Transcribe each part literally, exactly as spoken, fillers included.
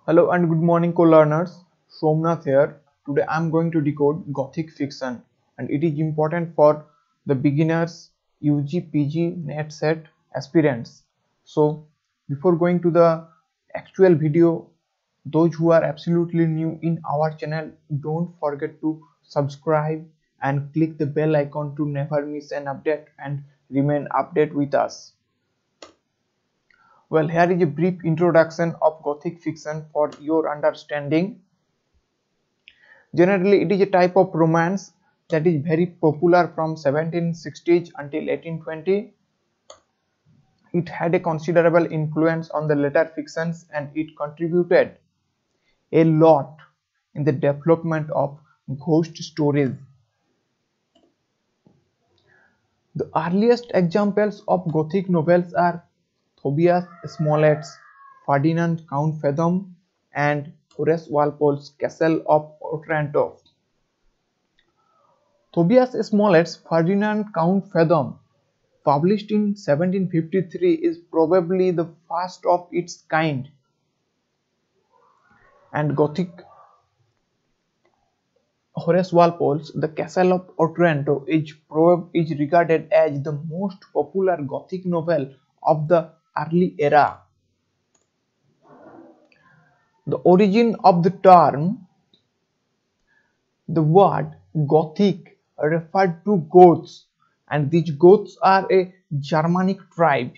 Hello and good morning co-learners, Somnath here. Today I am going to decode Gothic fiction and it is important for the beginners, U G, P G, NET set aspirants. So before going to the actual video, those who are absolutely new in our channel, don't forget to subscribe and click the bell icon to never miss an update and remain updated with us. Well, here is a brief introduction of Gothic fiction for your understanding. Generally, it is a type of romance that is very popular from seventeen sixties until eighteen twenty. It had a considerable influence on the later fictions and it contributed a lot in the development of ghost stories. The earliest examples of Gothic novels are Tobias Smollett's Ferdinand Count Fathom and Horace Walpole's Castle of Otranto. Tobias Smollett's Ferdinand Count Fathom, published in seventeen fifty-three, is probably the first of its kind, and Gothic Horace Walpole's The Castle of Otranto is, is regarded as the most popular Gothic novel of the early era. The origin of the term, the word Gothic referred to Goths, and these Goths are a Germanic tribe.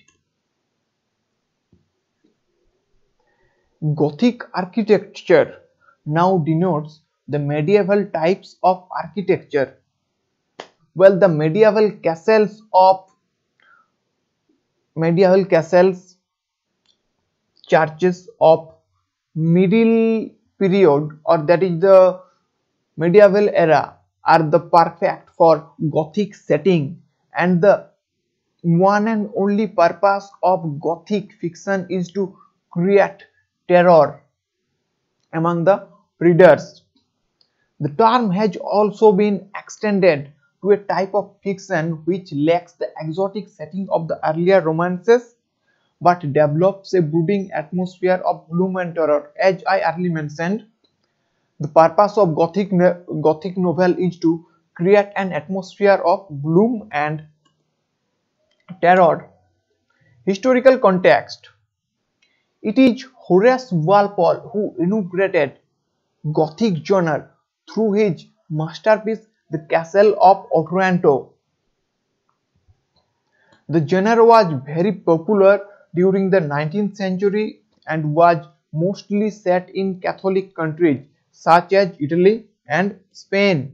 Gothic architecture now denotes the medieval types of architecture. Well, the medieval castles of medieval castles, churches of middle period, or that is the medieval era, are the perfect for Gothic setting, and the one and only purpose of Gothic fiction is to create terror among the readers. The term has also been extended to a type of fiction which lacks the exotic setting of the earlier romances but develops a brooding atmosphere of gloom and terror. As I earlier mentioned, the purpose of Gothic, Gothic novel is to create an atmosphere of gloom and terror. Historical context. It is Horace Walpole who inaugurated Gothic genre through his masterpiece The Castle of Otranto. The genre was very popular during the nineteenth century and was mostly set in Catholic countries such as Italy and Spain.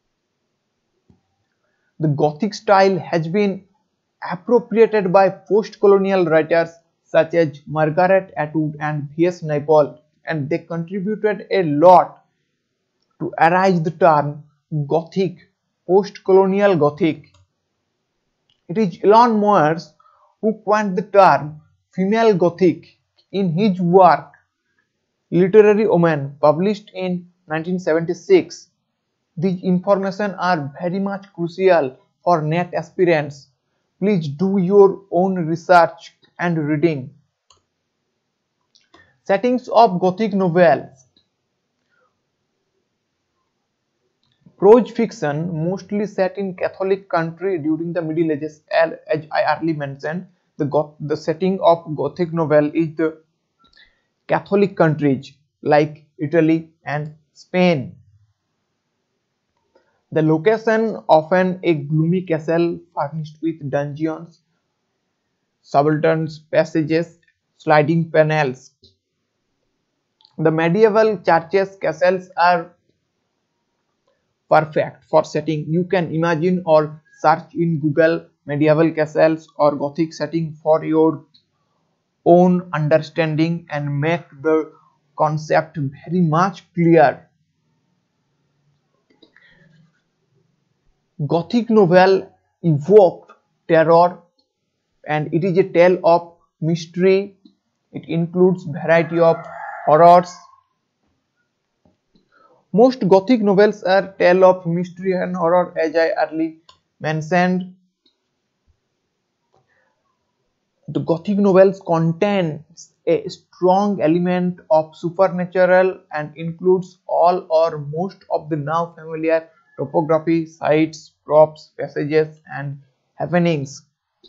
The Gothic style has been appropriated by post-colonial writers such as Margaret Atwood and V S Naipaul, and they contributed a lot to arise the term Gothic, post-colonial Gothic. It is Elon Moyers who coined the term female Gothic in his work Literary Woman, published in nineteen seventy-six. These information are very much crucial for NET aspirants. Please do your own research and reading. Settings of Gothic novels. Prose fiction mostly set in Catholic country during the Middle Ages. As I earlier mentioned, the, Goth the setting of Gothic novel is the Catholic countries like Italy and Spain. The location often a gloomy castle furnished with dungeons, subalterns, passages, sliding panels. The medieval churches castles are perfect for setting. You can imagine or search in Google medieval castles or Gothic setting for your own understanding and make the concept very much clear. Gothic novel evoked terror and it is a tale of mystery. It includes variety of horrors. Most Gothic novels are tale of mystery and horror, as I earlier mentioned. The Gothic novels contain a strong element of supernatural and includes all or most of the now familiar topography, sites, props, passages, and happenings.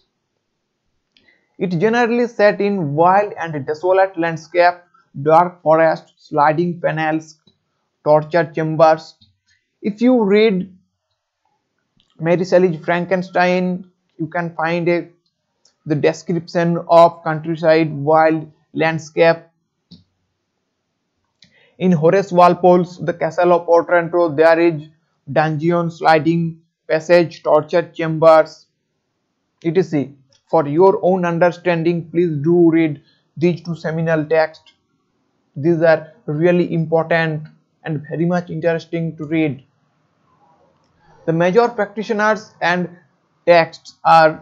It generally set in wild and desolate landscape, dark forest, sliding panels, torture chambers. If you read Mary Shelley's Frankenstein, you can find a, the description of countryside, wild landscape. In Horace Walpole's The Castle of Otranto, there is dungeon, sliding passage, torture chambers, et cetera. For your own understanding, please do read these two seminal texts. These are really important and very much interesting to read. The major practitioners and texts are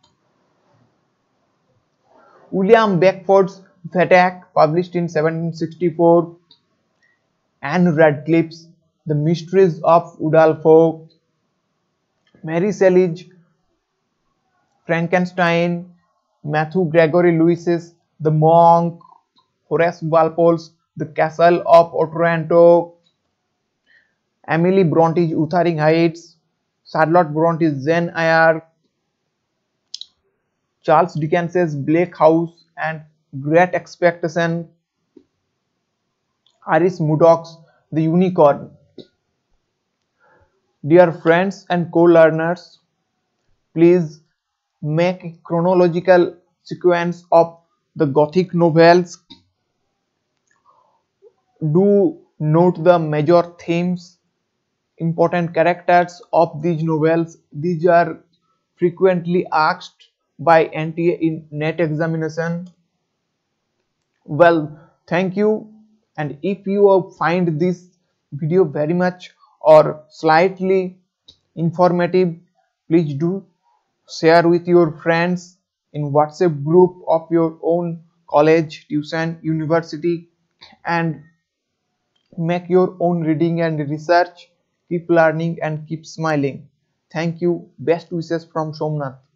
William Beckford's Vathek, published in seventeen sixty-four, Anne Radcliffe's The Mysteries of Udolpho, Mary Shelley's Frankenstein, Matthew Gregory Lewis's The Monk, Horace Walpole's The Castle of Otranto, Emily Bronte's Wuthering Heights, Charlotte Bronte's Jane Eyre, Charles Dickens's Bleak House and Great Expectation, Iris Murdoch's The Unicorn. Dear friends and co-learners, please make a chronological sequence of the Gothic novels. Do note the major themes, important characters of these novels. These are frequently asked by N T A in NET examination. Well, thank you, and if you find this video very much or slightly informative, please do share with your friends in WhatsApp group of your own college, tuition, university, and make your own reading and research. Keep learning and keep smiling. Thank you. Best wishes from Somnath.